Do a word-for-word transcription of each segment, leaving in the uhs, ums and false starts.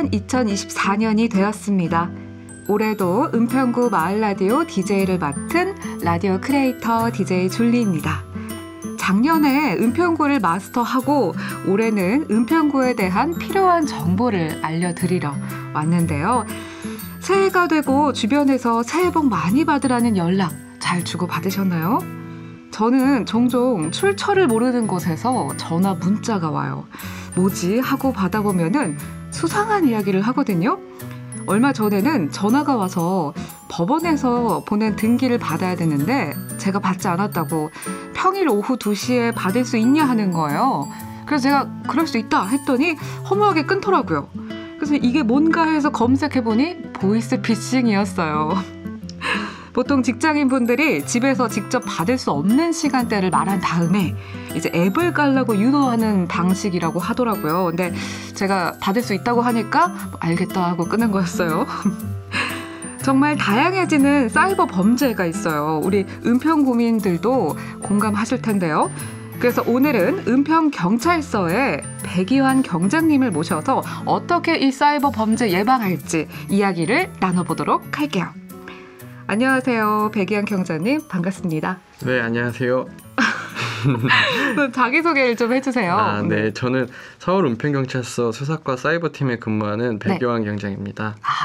이제는 이천이십사 년이 되었습니다. 올해도 은평구 마을라디오 디제이를 맡은 라디오 크리에이터 디제이 줄리입니다. 작년에 은평구를 마스터하고 올해는 은평구에 대한 필요한 정보를 알려드리러 왔는데요. 새해가 되고 주변에서 새해 복 많이 받으라는 연락 잘 주고받으셨나요? 저는 종종 출처를 모르는 곳에서 전화 문자가 와요. 뭐지? 하고 받아보면은 수상한 이야기를 하거든요. 얼마 전에는 전화가 와서 법원에서 보낸 등기를 받아야 되는데 제가 받지 않았다고 평일 오후 두 시에 받을 수 있냐 하는 거예요. 그래서 제가 그럴 수 있다 했더니 허무하게 끊더라고요. 그래서 이게 뭔가 해서 검색해보니 보이스피싱이었어요. 보통 직장인분들이 집에서 직접 받을 수 없는 시간대를 말한 다음에 이제 앱을 깔라고 유도하는 방식이라고 하더라고요. 근데 제가 받을 수 있다고 하니까 알겠다 하고 끊은 거였어요. 정말 다양해지는 사이버 범죄가 있어요. 우리 은평구민들도 공감하실 텐데요. 그래서 오늘은 은평경찰서에 백이환 경장님을 모셔서 어떻게 이 사이버 범죄 예방할지 이야기를 나눠보도록 할게요. 안녕하세요. 백이환 경장님 반갑습니다. 네, 안녕하세요. 자기소개를 좀 해주세요. 아, 네. 저는 서울 은평경찰서 수사과 사이버팀에 근무하는 백이환 네. 경장입니다. 아,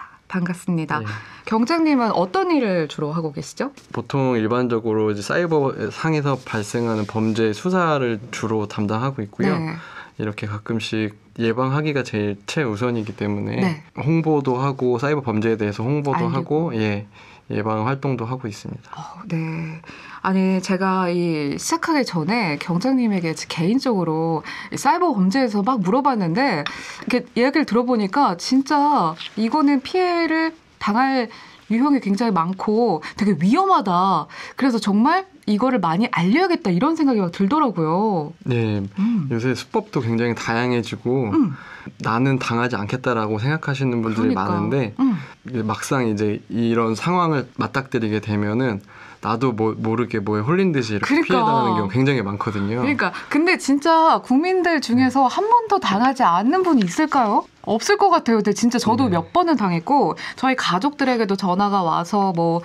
반갑습니다. 네. 경장님은 어떤 일을 주로 하고 계시죠? 보통 일반적으로 이제 사이버 상에서 발생하는 범죄 수사를 주로 담당하고 있고요. 네. 이렇게 가끔씩 예방하기가 제일 최우선이기 때문에 네. 홍보도 하고 사이버 범죄에 대해서 홍보도 알리고. 하고 예, 예방 활동도 하고 있습니다. 어, 네. 아니 제가 이 시작하기 전에 경장님에게 개인적으로 사이버 범죄에서 막 물어봤는데 이렇게 이야기를 들어보니까 진짜 이거는 피해를 당할 유형이 굉장히 많고 되게 위험하다. 그래서 정말 이거를 많이 알려야겠다 이런 생각이 막 들더라고요. 네, 음. 요새 수법도 굉장히 다양해지고 음. 나는 당하지 않겠다라고 생각하시는 분들이 그러니까. 많은데 음. 막상 이제 이런 상황을 맞닥뜨리게 되면은 나도 뭐, 모르게 뭐에 홀린 듯이 이렇게 그러니까. 피해당하는 경우 굉장히 많거든요. 그러니까 근데 진짜 국민들 중에서 한 번도 당하지 않는 분이 있을까요? 없을 것 같아요. 근데 진짜 저도 네. 몇 번은 당했고 저희 가족들에게도 전화가 와서 뭐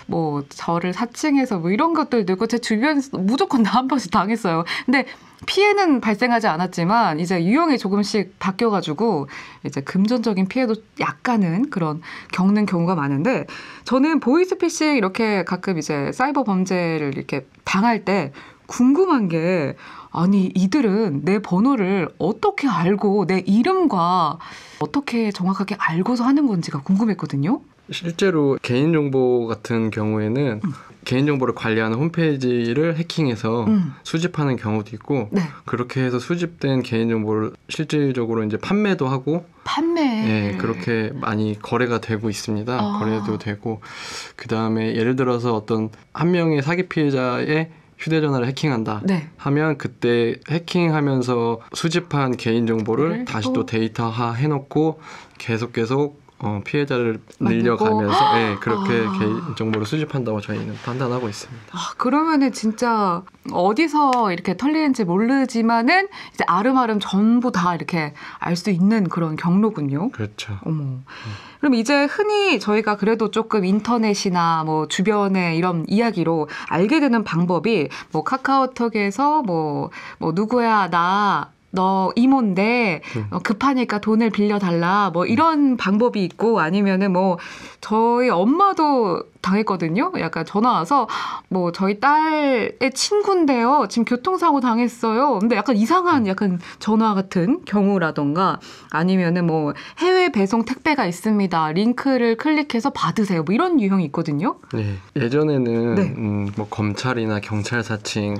뭐 저를 사칭해서 뭐 이런 것들도 있고 제 주변에서 무조건 다 한 번씩 당했어요. 근데 피해는 발생하지 않았지만 이제 유형이 조금씩 바뀌어가지고 이제 금전적인 피해도 약간은 그런 겪는 경우가 많은데 저는 보이스피싱 이렇게 가끔 이제 사이버 범죄를 이렇게 당할 때 궁금한 게 아니 이들은 내 번호를 어떻게 알고 내 이름과 어떻게 정확하게 알고서 하는 건지가 궁금했거든요. 실제로 개인정보 같은 경우에는 음. 개인정보를 관리하는 홈페이지를 해킹해서 음. 수집하는 경우도 있고 네. 그렇게 해서 수집된 개인정보를 실질적으로 이제 판매도 하고 판매 네, 그렇게 많이 거래가 되고 있습니다. 아. 거래도 되고 그 다음에 예를 들어서 어떤 한 명의 사기 피해자의 휴대전화를 해킹한다 네. 하면 그때 해킹하면서 수집한 개인정보를 다시 또, 또 데이터화 해놓고 계속 계속 어, 피해자를 늘려가면서 네, 그렇게 아. 개인정보를 수집한다고 저희는 판단하고 있습니다. 아, 그러면은 진짜 어디서 이렇게 털리는지 모르지만은 이제 아름아름 전부 다 이렇게 알 수 있는 그런 경로군요. 그렇죠. 어머. 음. 그럼 이제 흔히 저희가 그래도 조금 인터넷이나 뭐 주변에 이런 이야기로 알게 되는 방법이 뭐 카카오톡에서 뭐, 뭐 누구야 나 너 이모인데 음. 어, 급하니까 돈을 빌려달라 뭐 이런 방법이 있고 아니면은 뭐 저희 엄마도 당했거든요. 약간 전화 와서 뭐 저희 딸의 친구인데요. 지금 교통사고 당했어요. 근데 약간 이상한 약간 전화 같은 경우라던가 아니면은 뭐 해외 배송 택배가 있습니다. 링크를 클릭해서 받으세요. 뭐 이런 유형이 있거든요. 네. 예전에는 네. 음, 뭐 검찰이나 경찰 사칭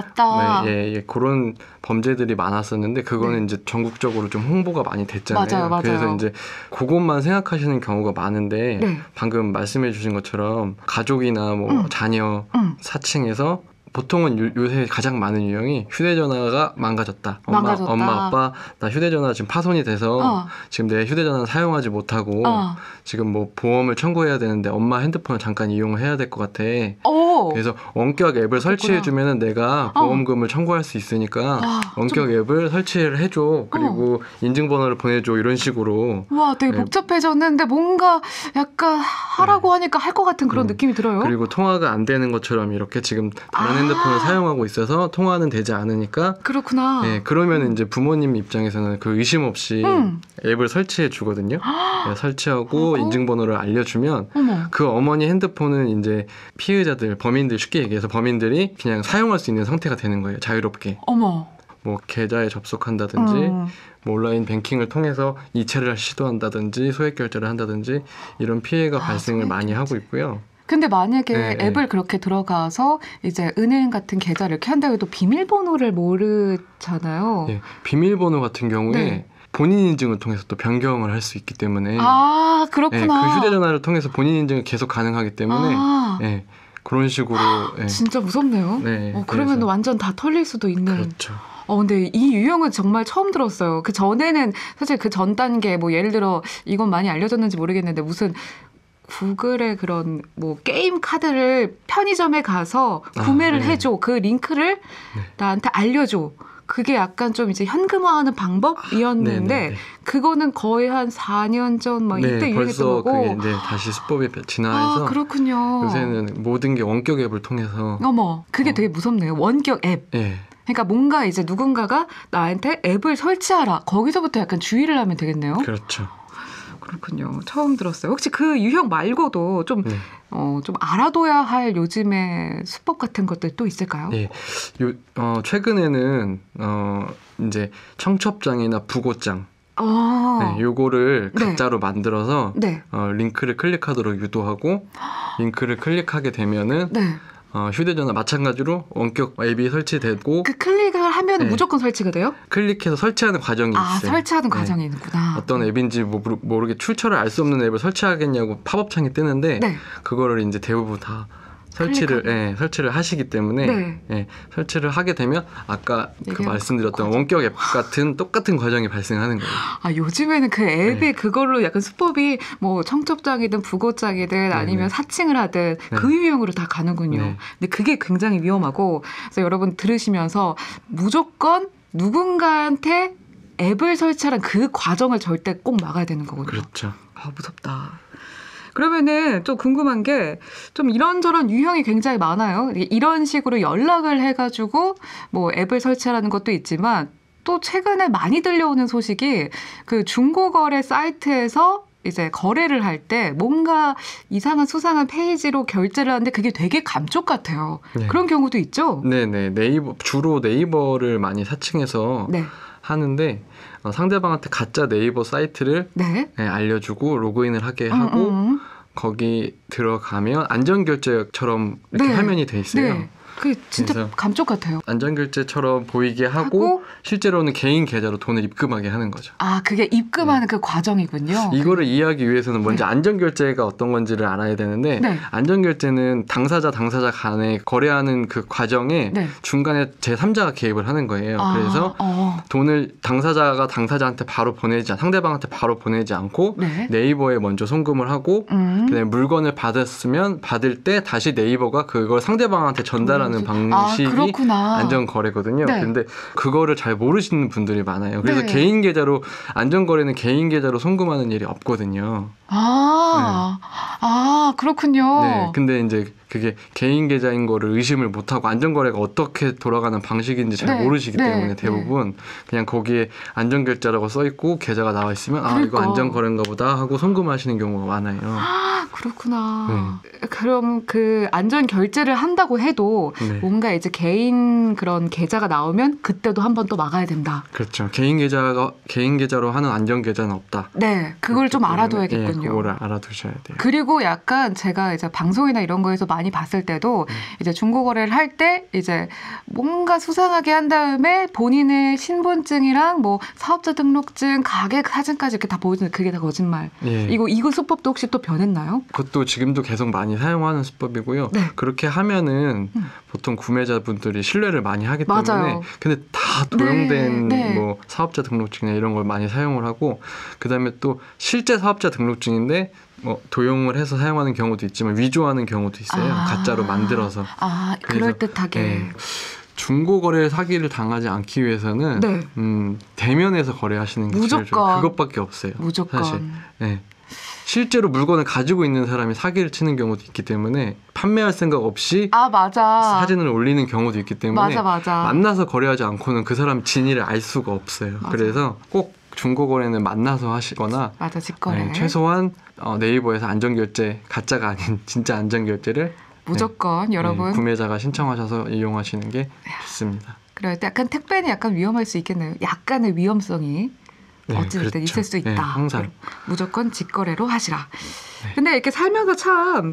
맞다. 네, 예, 예, 그런 범죄들이 많았었는데 그거는 네. 이제 전국적으로 좀 홍보가 많이 됐잖아요. 맞아요, 맞아요. 그래서 이제 그것만 생각하시는 경우가 많은데 네. 방금 말씀해 주신 것처럼 가족이나 뭐 음. 자녀 음. 사칭해서 보통은 요, 요새 가장 많은 유형이 휴대전화가 망가졌다. 엄마, 망가졌다. 엄마 아빠 나 휴대전화 지금 파손이 돼서 어. 지금 내 휴대전화 사용하지 못하고 어. 지금 뭐 보험을 청구해야 되는데 엄마 핸드폰을 잠깐 이용을 해야 될 것 같아. 오. 그래서 원격 앱을 설치해주면 내가 보험금을 어. 청구할 수 있으니까 와, 원격 좀... 앱을 설치를 해줘. 그리고 어. 인증번호를 보내줘. 이런 식으로. 와, 되게 네. 복잡해졌는데 뭔가 약간 하라고 네. 하니까 할 것 같은 그런 음. 느낌이 들어요. 그리고 통화가 안 되는 것처럼 이렇게 지금 다른 아. 핸드폰을 사용하고 있어서 통화는 되지 않으니까. 그렇구나. 네, 그러면 이제 부모님 입장에서는 그 의심 없이 음. 앱을 설치해 주거든요. 네, 설치하고 어? 인증번호를 알려주면 어머. 그 어머니 핸드폰은 이제 피해자들, 범인들 쉽게 얘기해서 범인들이 그냥 사용할 수 있는 상태가 되는 거예요. 자유롭게. 어머. 뭐 계좌에 접속한다든지 음. 뭐 온라인 뱅킹을 통해서 이체를 시도한다든지 소액 결제를 한다든지 이런 피해가 아, 발생을 많이 하고 있고요. 근데 만약에 네, 앱을 네. 그렇게 들어가서 이제 은행 같은 계좌를 이렇게 한다고 해도 비밀번호를 모르잖아요. 네, 비밀번호 같은 경우에 네. 본인 인증을 통해서 또 변경을 할 수 있기 때문에 아 그렇구나. 네, 그 휴대전화를 통해서 본인 인증을 계속 가능하기 때문에 아. 네, 그런 식으로 네. 진짜 무섭네요. 네, 어, 그러면 완전 다 털릴 수도 있는. 그렇죠. 어, 근데 이 유형은 정말 처음 들었어요. 그 전에는 사실 그 전 단계 뭐 예를 들어 이건 많이 알려졌는지 모르겠는데 무슨 구글의 그런 뭐 게임 카드를 편의점에 가서 구매를 아, 네. 해줘. 그 링크를 네. 나한테 알려줘. 그게 약간 좀 이제 현금화하는 방법이었는데 아, 그거는 거의 한 사 년 전 막 네, 이때 유행했던 거고. 벌써 그게 이제 다시 수법이 진화해서. 아, 그렇군요. 요새는 모든 게 원격 앱을 통해서. 어머, 그게 어. 되게 무섭네요. 원격 앱. 네. 그러니까 뭔가 이제 누군가가 나한테 앱을 설치하라. 거기서부터 약간 주의를 하면 되겠네요. 그렇죠. 그렇군요. 처음 들었어요. 혹시 그 유형 말고도 좀, 네. 어, 좀 알아둬야 할 요즘의 수법 같은 것들 또 있을까요? 네. 요, 어, 최근에는, 어, 이제 청첩장이나 부고장. 아~ 네, 요거를 네. 가짜로 만들어서 네. 어, 링크를 클릭하도록 유도하고 링크를 클릭하게 되면은 네. 어, 휴대전화 마찬가지로 원격 앱이 설치되고 그 클릭을 하면 네. 무조건 설치가 돼요? 클릭해서 설치하는 과정이 아, 있어요. 설치하는 네. 과정이 있구나. 어떤 앱인지 모르게 출처를 알 수 없는 앱을 설치하겠냐고 팝업창이 뜨는데 네. 그거를 이제 대부분 다 설치를 예, 설치를 하시기 때문에 네. 예, 설치를 하게 되면 아까 그 말씀드렸던 과정. 원격 앱 같은 똑같은 과정이 발생하는 거예요. 아 요즘에는 그 앱이 네. 그걸로 약간 수법이 뭐 청첩장이든 부고장이든 네, 아니면 네. 사칭을 하든 네. 그 유형으로 다 가는군요. 네. 근데 그게 굉장히 위험하고 그래서 여러분 들으시면서 무조건 누군가한테 앱을 설치하는 그 과정을 절대 꼭 막아야 되는 거거든요. 그렇죠. 아 무섭다. 그러면은 좀 궁금한 게 좀 이런저런 유형이 굉장히 많아요. 이런 식으로 연락을 해가지고 뭐 앱을 설치하라는 것도 있지만 또 최근에 많이 들려오는 소식이 그 중고거래 사이트에서 이제 거래를 할 때 뭔가 이상한 수상한 페이지로 결제를 하는데 그게 되게 감쪽 같아요. 네. 그런 경우도 있죠? 네네. 네이버, 주로 네이버를 많이 사칭해서 네. 하는데 어, 상대방한테 가짜 네이버 사이트를 네. 네, 알려주고 로그인을 하게 하고 음, 음. 거기 들어가면 안전결제처럼 이렇게 네. 화면이 돼 있어요. 네. 그게 진짜 감쪽 같아요. 안전결제처럼 보이게 하고, 하고 실제로는 개인 계좌로 돈을 입금하게 하는 거죠. 아, 그게 입금하는 네. 그 과정이군요. 이거를 그... 이해하기 위해서는 먼저 네. 안전결제가 어떤 건지를 알아야 되는데 네. 안전결제는 당사자 당사자 간에 거래하는 그 과정에 네. 중간에 제삼자가 개입을 하는 거예요. 아, 그래서 어. 돈을 당사자가 당사자한테 바로 보내지 상대방한테 바로 보내지 않고 네. 네이버에 먼저 송금을 하고 음. 그다음에 물건을 받았으면 받을 때 다시 네이버가 그걸 상대방한테 전달하는 하는 방식이 아, 안전거래거든요. 네. 근데 그거를 잘 모르시는 분들이 많아요. 그래서 네. 개인 계좌로 안전거래는 개인 계좌로 송금하는 일이 없거든요. 아, 네. 아 그렇군요. 네, 근데 이제 그게 개인 계좌인 거를 의심을 못하고 안전거래가 어떻게 돌아가는 방식인지 잘 네. 모르시기 네. 때문에 대부분 네. 그냥 거기에 안전결제라고 써있고 계좌가 나와 있으면 그러니까. 아 이거 안전거래인가 보다 하고 송금하시는 경우가 많아요. 아 그렇구나. 네. 그럼 그 안전결제를 한다고 해도 네. 뭔가 이제 개인 그런 계좌가 나오면 그때도 한 번 또 막아야 된다. 그렇죠. 개인 계좌가 개인 계좌로 하는 안전계좌는 없다. 네, 그걸 좀 알아둬야겠군요. 네, 그거를 알아두셔야 돼요. 그리고 약간 제가 이제 방송이나 이런 거에서 많이 봤을 때도 음. 이제 중고거래를 할 때 이제 뭔가 수상하게 한 다음에 본인의 신분증이랑 뭐 사업자 등록증, 가게 사진까지 이렇게 다 보여주는 그게 다 거짓말. 예. 이거 이거 수법도 혹시 또 변했나요? 그것도 지금도 계속 많이 사용하는 수법이고요. 네. 그렇게 하면은 음. 보통 구매자분들이 신뢰를 많이 하기 때문에 맞아요. 근데 다 도용된 네, 네. 뭐 사업자 등록증이나 이런 걸 많이 사용을 하고 그다음에 또 실제 사업자 등록증인데 뭐 도용을 해서 사용하는 경우도 있지만 위조하는 경우도 있어요. 아. 가짜로 만들어서. 아, 그럴듯하게. 네. 중고 거래 사기를 당하지 않기 위해서는 네. 음, 대면에서 거래하시는 게 무조건. 제일 좋아요. 그것밖에 없어요. 무조건. 사실. 네. 실제로 물건을 가지고 있는 사람이 사기를 치는 경우도 있기 때문에 판매할 생각 없이 아, 맞아. 사진을 올리는 경우도 있기 때문에 맞아, 맞아. 만나서 거래하지 않고는 그 사람 진위를 알 수가 없어요. 맞아. 그래서 꼭 중고 거래는 만나서 하시거나 맞아, 직거래. 네, 최소한 어, 네이버에서 안전결제, 가짜가 아닌 진짜 안전결제를 무조건 네, 여러분 네, 구매자가 신청하셔서 이용하시는 게 좋습니다. 그럴 때 약간 택배는 약간 위험할 수 있겠네요. 약간의 위험성이 네, 어찌 됐든 그렇죠. 있을 수 있다. 네, 항상. 무조건 직거래로 하시라. 네. 근데 이렇게 살면서 참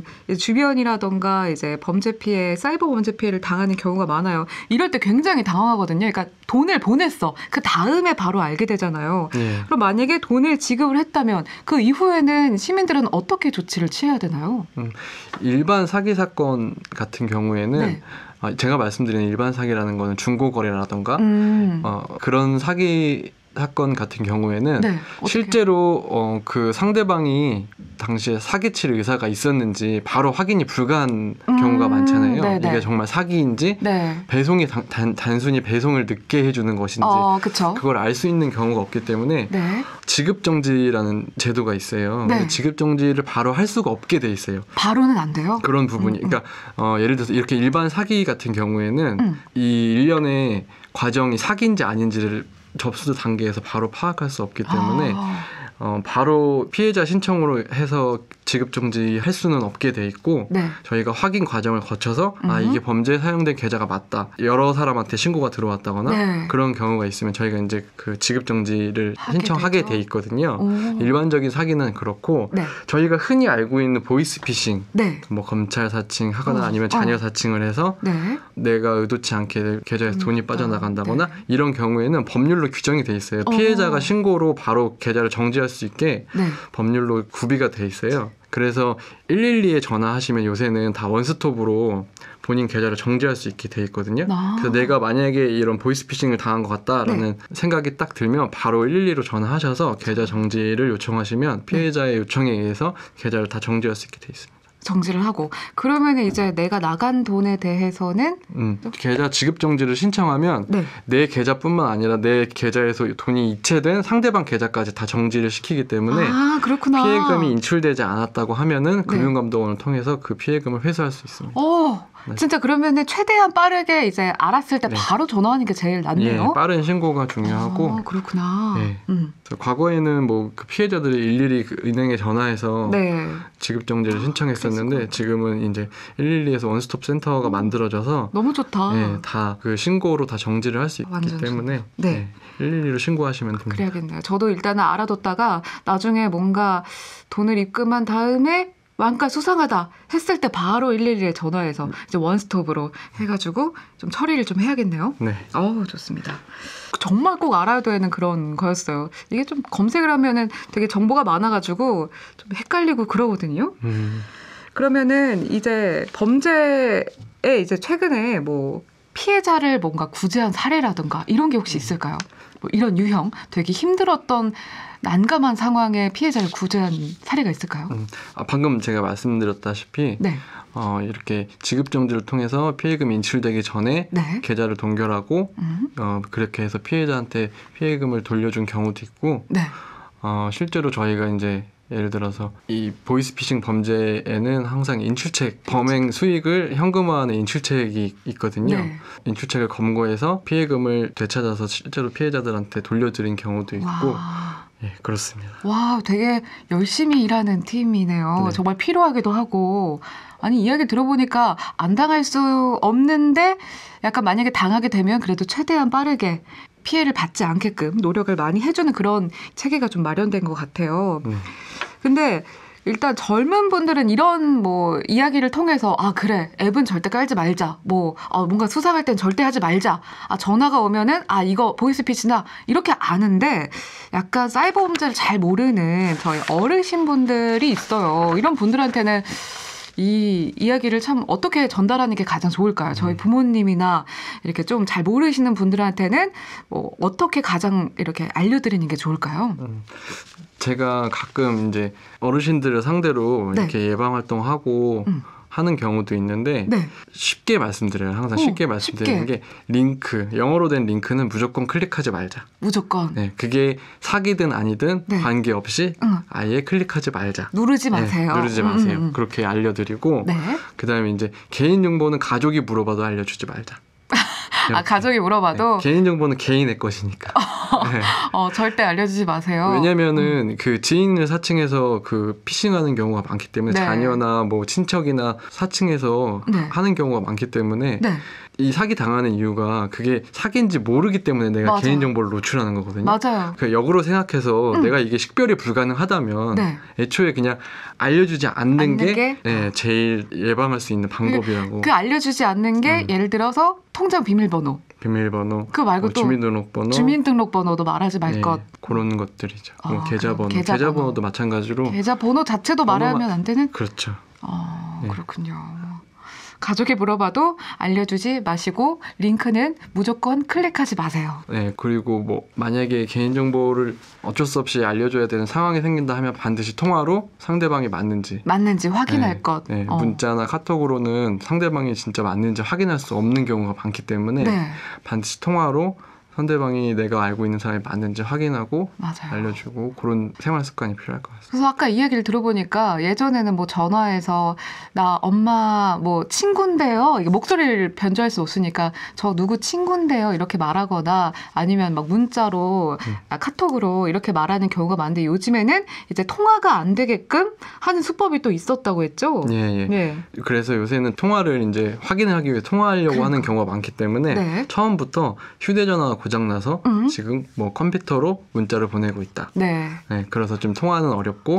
주변이라던가 이제 범죄 피해, 사이버 범죄 피해를 당하는 경우가 많아요. 이럴 때 굉장히 당황하거든요. 그러니까 돈을 보냈어. 그 다음에 바로 알게 되잖아요. 네. 그럼 만약에 돈을 지급을 했다면 그 이후에는 시민들은 어떻게 조치를 취해야 되나요? 음, 일반 사기 사건 같은 경우에는 네. 제가 말씀드리는 일반 사기라는 거는 중고 거래라던가 음. 어, 그런 사기 사건 같은 경우에는 네, 실제로 어, 그 상대방이 당시에 사기칠 의사가 있었는지 바로 확인이 불가한 음, 경우가 많잖아요. 네네. 이게 정말 사기인지 네. 배송이 단, 단, 단순히 배송을 늦게 해주는 것인지 어, 그걸 알 수 있는 경우가 없기 때문에 네. 지급정지라는 제도가 있어요. 네. 지급정지를 바로 할 수가 없게 돼 있어요. 바로는 안 돼요? 그런 부분이. 음, 음. 그러니까 어, 예를 들어서 이렇게 일반 사기 같은 경우에는 음. 이 일련의 과정이 사기인지 아닌지를 접수 단계에서 바로 파악할 수 없기 때문에 아. 어, 바로 피해자 신청으로 해서 지급정지할 수는 없게 돼 있고 네. 저희가 확인 과정을 거쳐서 음. 아 이게 범죄에 사용된 계좌가 맞다. 여러 사람한테 신고가 들어왔다거나 네. 그런 경우가 있으면 저희가 이제 그 지급정지를 신청하게 되죠. 돼 있거든요. 오. 일반적인 사기는 그렇고 네. 저희가 흔히 알고 있는 보이스피싱 네. 뭐 검찰 사칭 하거나 어. 아니면 자녀 어. 사칭을 해서 네. 내가 의도치 않게 계좌에서 돈이 음. 빠져나간다거나 네. 이런 경우에는 법률로 규정이 돼 있어요. 어. 피해자가 신고로 바로 계좌를 정지할 수 있게 네. 법률로 구비가 돼 있어요. 그래서 일일이에 전화하시면 요새는 다 원스톱으로 본인 계좌를 정지할 수 있게 돼 있거든요. 아. 그래서 내가 만약에 이런 보이스피싱을 당한 것 같다라는 네. 생각이 딱 들면 바로 일일이로 전화하셔서 계좌 정지를 요청하시면 피해자의 네. 요청에 의해서 계좌를 다 정지할 수 있게 돼 있습니다. 정지를 하고 그러면 이제 내가 나간 돈에 대해서는 음, 계좌 지급 정지를 신청하면 네. 내 계좌뿐만 아니라 내 계좌에서 돈이 이체된 상대방 계좌까지 다 정지를 시키기 때문에 아, 그렇구나. 피해금이 인출되지 않았다고 하면은 네. 금융감독원을 통해서 그 피해금을 회수할 수 있습니다. 오. 네. 진짜 그러면은 최대한 빠르게 이제 알았을 때 네. 바로 전화하는 게 제일 낫네요. 예, 빠른 신고가 중요하고. 아, 그렇구나. 네. 음. 과거에는 뭐 그 피해자들이 일일이 그 은행에 전화해서 네. 지급 정지를 신청했었는데 아, 지금은 이제 일일이에서 원스톱 센터가 음. 만들어져서 너무 좋다. 네, 다 그 신고로 다 정지를 할 수 있기 때문에 네. 네, 일일이로 신고하시면 됩니다. 그래야겠네요. 저도 일단은 알아뒀다가 나중에 뭔가 돈을 입금한 다음에 뭔가 수상하다 했을 때 바로 일일이에 전화해서 이제 원스톱으로 해가지고 좀 처리를 좀 해야겠네요. 네. 어우, 좋습니다. 정말 꼭 알아야 되는 그런 거였어요. 이게 좀 검색을 하면은 되게 정보가 많아가지고 좀 헷갈리고 그러거든요. 음. 그러면은 이제 범죄에 이제 최근에 뭐 피해자를 뭔가 구제한 사례라든가 이런 게 혹시 있을까요? 뭐 이런 유형 되게 힘들었던 난감한 상황에 피해자를 구제한 사례가 있을까요? 음, 아, 방금 제가 말씀드렸다시피 네. 어, 이렇게 지급정지를 통해서 피해금이 인출되기 전에 네. 계좌를 동결하고 음. 어, 그렇게 해서 피해자한테 피해금을 돌려준 경우도 있고 네. 어, 실제로 저희가 이제 예를 들어서 이 보이스피싱 범죄에는 항상 인출책, 범행 수익을 현금화하는 인출책이 있거든요. 네. 인출책을 검거해서 피해금을 되찾아서 실제로 피해자들한테 돌려드린 경우도 있고 와. 예, 그렇습니다. 와, 되게 열심히 일하는 팀이네요. 네. 정말 필요하기도 하고. 아니, 이야기 들어보니까 안 당할 수 없는데 약간 만약에 당하게 되면 그래도 최대한 빠르게 피해를 받지 않게끔 노력을 많이 해주는 그런 체계가 좀 마련된 것 같아요. 네. 근데 일단 젊은 분들은 이런 뭐 이야기를 통해서 아 그래 앱은 절대 깔지 말자 뭐 아, 뭔가 수상할 땐 절대 하지 말자 아 전화가 오면은 아 이거 보이스피싱이다 이렇게 아는데 약간 사이버 범죄를 잘 모르는 저희 어르신 분들이 있어요. 이런 분들한테는 이 이야기를 참 어떻게 전달하는 게 가장 좋을까요? 저희 부모님이나 이렇게 좀 잘 모르시는 분들한테는 뭐 어떻게 가장 이렇게 알려드리는 게 좋을까요? 음, 제가 가끔 이제 어르신들을 상대로 네. 이렇게 예방 활동하고 음. 하는 경우도 있는데 네. 쉽게 말씀드려요. 항상 쉽게 오, 말씀드리는 쉽게. 게 링크, 영어로 된 링크는 무조건 클릭하지 말자. 무조건. 네, 그게 사기든 아니든 네. 관계없이 응. 아예 클릭하지 말자. 누르지 마세요. 네, 누르지 마세요. 음, 음. 그렇게 알려드리고 네. 그다음에 이제 개인정보는 가족이 물어봐도 알려주지 말자. 아, 가족이 물어봐도? 네, 개인정보는 개인의 것이니까. 네. 어, 절대 알려주지 마세요. 왜냐면은 음. 그 지인을 사칭해서 그 피싱하는 경우가 많기 때문에 네. 자녀나 뭐 친척이나 사칭해서 네. 하는 경우가 많기 때문에 네. 이 사기 당하는 이유가 그게 사기인지 모르기 때문에 내가 맞아. 개인정보를 노출하는 거거든요. 맞아요. 그 역으로 생각해서 음. 내가 이게 식별이 불가능하다면 네. 애초에 그냥 알려주지 않는, 않는 게, 게? 네, 제일 예방할 수 있는 방법이라고. 그 알려주지 않는 게 음. 예를 들어서 통장 비밀번호. 비밀번호. 그 말고 뭐 또 주민등록번호. 주민등록번호도 말하지 말 네, 것. 그런 것들이죠. 아, 뭐 계좌번호. 계좌번호. 계좌번호도 마찬가지로. 계좌번호 자체도 말하면 안 되는? 그렇죠. 아, 네. 그렇군요. 가족이 물어봐도 알려주지 마시고 링크는 무조건 클릭하지 마세요. 네, 그리고 뭐 만약에 개인정보를 어쩔 수 없이 알려줘야 되는 상황이 생긴다 하면 반드시 통화로 상대방이 맞는지 맞는지 확인할 네, 것. 네, 어. 문자나 카톡으로는 상대방이 진짜 맞는지 확인할 수 없는 경우가 많기 때문에 네. 반드시 통화로 상대방이 내가 알고 있는 사람이 맞는지 확인하고 맞아요. 알려주고 그런 생활 습관이 필요할 것 같습니다. 그래서 아까 이야기를 들어보니까 예전에는 뭐 전화해서 나 엄마 뭐 친구인데요. 이게 목소리를 변조할 수 없으니까 저 누구 친구인데요. 이렇게 말하거나 아니면 막 문자로 음. 카톡으로 이렇게 말하는 경우가 많은데 요즘에는 이제 통화가 안 되게끔 하는 수법이 또 있었다고 했죠. 예, 예. 예. 그래서 요새는 통화를 이제 확인을 하기 위해 통화하려고 그러니까. 하는 경우가 많기 때문에 네. 처음부터 휴대전화 고장나서 음. 지금 뭐 컴퓨터로 문자를 보내고 있다. 네. 네. 그래서 좀 통화는 어렵고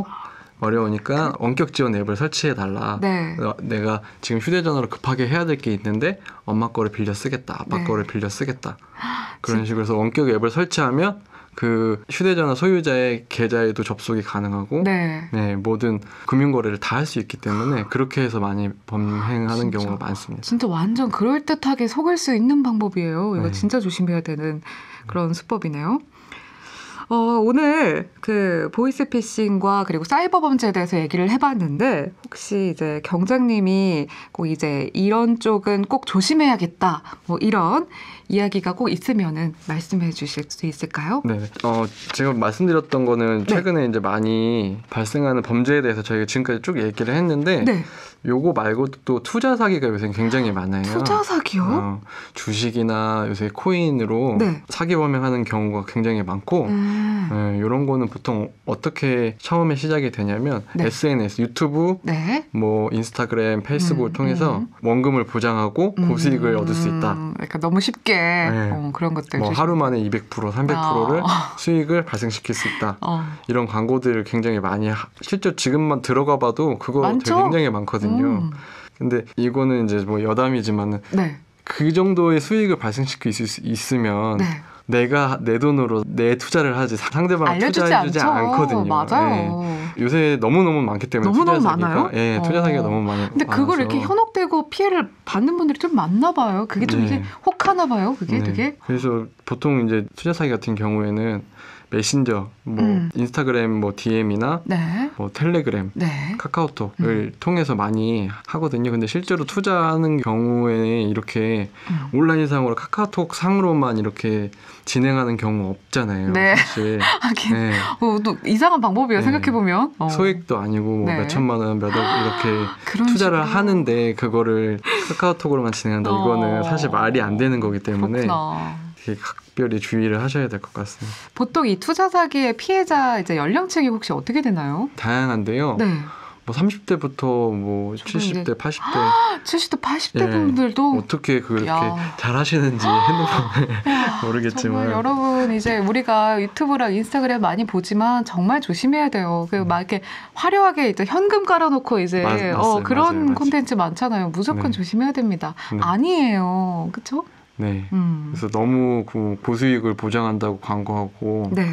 어려우니까 원격 지원 앱을 설치해달라. 네. 내가 지금 휴대전화로 급하게 해야 될 게 있는데 엄마 거를 빌려 쓰겠다. 아빠 네. 거를 빌려 쓰겠다. 그런 식으로 해서 원격 앱을 설치하면 그 휴대전화 소유자의 계좌에도 접속이 가능하고 네. 네, 모든 금융거래를 다 할 수 있기 때문에 그렇게 해서 많이 범행하는 진짜, 경우가 많습니다. 진짜 완전 그럴듯하게 속을 수 있는 방법이에요. 이거 네. 진짜 조심해야 되는 그런 수법이네요. 어, 오늘 그 보이스피싱과 그리고 사이버 범죄에 대해서 얘기를 해봤는데 혹시 이제 경장님이 꼭 이제 이런 쪽은 꼭 조심해야겠다 뭐 이런 이야기가 꼭 있으면은 말씀해 주실 수 있을까요? 네. 어, 제가 말씀드렸던 거는 최근에 네. 이제 많이 발생하는 범죄에 대해서 저희가 지금까지 쭉 얘기를 했는데 네. 요거 말고도 또 투자 사기가 요새 굉장히 많아요. 투자 사기요? 어, 주식이나 요새 코인으로 네. 사기 범행하는 경우가 굉장히 많고 음. 네, 이런 거는 보통 어떻게 처음에 시작이 되냐면 네. 에스엔에스, 유튜브, 네. 뭐 인스타그램, 페이스북을 음, 통해서 음. 원금을 보장하고 고수익을 음. 얻을 수 있다. 그러니까 너무 쉽게 네. 어, 그런 것들 뭐 하루 만에 이백 퍼센트, 삼백 퍼센트를 어. 수익을 발생시킬 수 있다. 어. 이런 광고들을 굉장히 많이 하, 실제 지금만 들어가 봐도 그거 많죠? 되게 굉장히 많거든요. 음. 근데 이거는 이제 뭐 여담이지만은 네. 그 정도의 수익을 발생시킬 수 있으면 네. 내가 내 돈으로 내 투자를 하지 상대방 투자해주지 않죠. 않거든요. 맞아요. 네. 요새 너무너무 많기 때문에 너무너무 투자 사기가, 많아요? 예, 투자 사기가 어. 너무 많아요. 근데 그걸 이렇게 현혹되고 피해를 받는 분들이 좀 많나 봐요. 그게 좀 네. 이게 혹하나 봐요. 그게 네. 되게. 그래서 보통 이제 투자 사기 같은 경우에는 메신저, 뭐 음. 인스타그램 뭐 디엠이나 네. 뭐 텔레그램, 네. 카카오톡을 음. 통해서 많이 하거든요. 근데 실제로 투자하는 경우에 이렇게 음. 온라인상으로 카카오톡 상으로만 이렇게 진행하는 경우 없잖아요. 네. 사실. 하긴 네. 어, 또 이상한 방법이에요. 네. 생각해보면. 어. 소액도 아니고 뭐 네. 몇천만 원, 몇억 이렇게 투자를 식으로. 하는데 그거를 카카오톡으로만 진행한다. 어. 이거는 사실 말이 안 되는 거기 때문에 그렇구나. 각별히 주의를 하셔야 될 것 같습니다. 보통 이 투자 사기의 피해자 이제 연령층이 혹시 어떻게 되나요? 다양한데요. 네. 뭐 삼십 대부터 뭐 칠십 대, 팔십 대. 칠십 대, 팔십 대 예, 분들도 어떻게 그렇게 잘 하시는지 핸드폰을 모르겠지만. 정말 여러분 이제 우리가 유튜브랑 인스타그램 많이 보지만 정말 조심해야 돼요. 그 막 이렇게 화려하게 이제 현금 깔아놓고 이제 맞, 어, 그런 콘텐츠 많잖아요. 무조건 네. 조심해야 됩니다. 네. 아니에요. 그렇죠? 네. 음. 그래서 너무 그 고수익을 보장한다고 광고하고 네.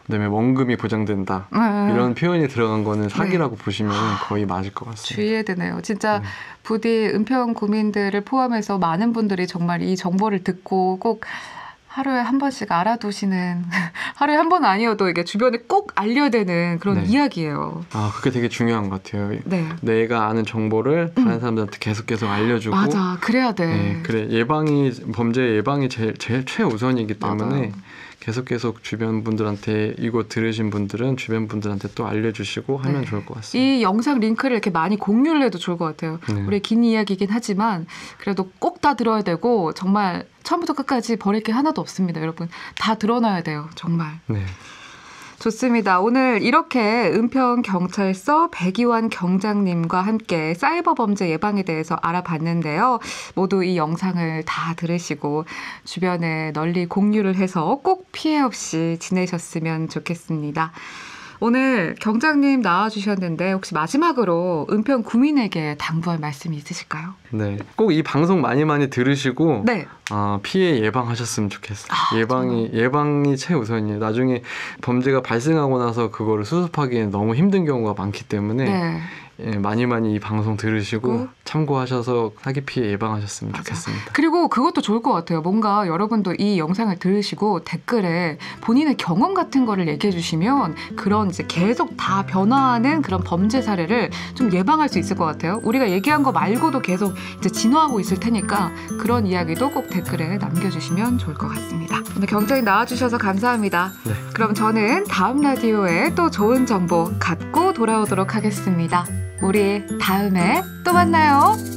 그다음에 원금이 보장된다. 네. 이런 표현이 들어간 거는 사기라고 네. 보시면 거의 맞을 것 같습니다. 주의해야 되네요. 진짜 네. 부디 은평 구민들을 포함해서 많은 분들이 정말 이 정보를 듣고 꼭 하루에 한 번씩 알아두시는, 하루에 한 번 아니어도 이게 주변에 꼭 알려야 되는 그런 네. 이야기예요. 아, 그게 되게 중요한 것 같아요. 네. 내가 아는 정보를 다른 음. 사람들한테 계속 계속 알려주고. 맞아, 그래야 돼. 네, 그래, 예방이, 범죄 예방이 제일, 제일 최우선이기 때문에 맞아요. 계속 계속 주변 분들한테 이거 들으신 분들은 주변 분들한테 또 알려주시고 하면 네. 좋을 것 같습니다. 이 영상 링크를 이렇게 많이 공유를 해도 좋을 것 같아요. 네. 우리 긴 이야기이긴 하지만 그래도 꼭 다 들어야 되고 정말 처음부터 끝까지 버릴 게 하나도 없습니다. 여러분 다 드러나야 돼요. 정말. 네. 좋습니다. 오늘 이렇게 은평경찰서 백이환 경장님과 함께 사이버 범죄 예방에 대해서 알아봤는데요. 모두 이 영상을 다 들으시고 주변에 널리 공유를 해서 꼭 피해 없이 지내셨으면 좋겠습니다. 오늘 경장님 나와주셨는데 혹시 마지막으로 은평 구민에게 당부할 말씀이 있으실까요? 네, 꼭 이 방송 많이 많이 들으시고 네. 어, 피해 예방하셨으면 좋겠어요. 아, 예방이 정말. 예방이 최우선이에요. 나중에 범죄가 발생하고 나서 그거를 수습하기엔 너무 힘든 경우가 많기 때문에 네. 예, 많이 많이 이 방송 들으시고 어? 참고하셔서 사기 피해 예방하셨으면 맞아. 좋겠습니다. 그리고 그것도 좋을 것 같아요. 뭔가 여러분도 이 영상을 들으시고 댓글에 본인의 경험 같은 거를 얘기해 주시면 그런 이제 계속 다 변화하는 그런 범죄 사례를 좀 예방할 수 있을 것 같아요. 우리가 얘기한 거 말고도 계속 이제 진화하고 있을 테니까 그런 이야기도 꼭 댓글에 남겨주시면 좋을 것 같습니다. 오늘 경장님 나와주셔서 감사합니다. 네. 그럼 저는 다음 라디오에 또 좋은 정보 갖고 돌아오도록 하겠습니다. 우리 다음에 또 만나요.